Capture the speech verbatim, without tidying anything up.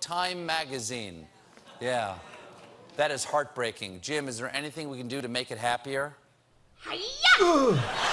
Time magazine. Yeah. That is heartbreaking. Jim, is there anything we can do to make it happier? Hi-ya!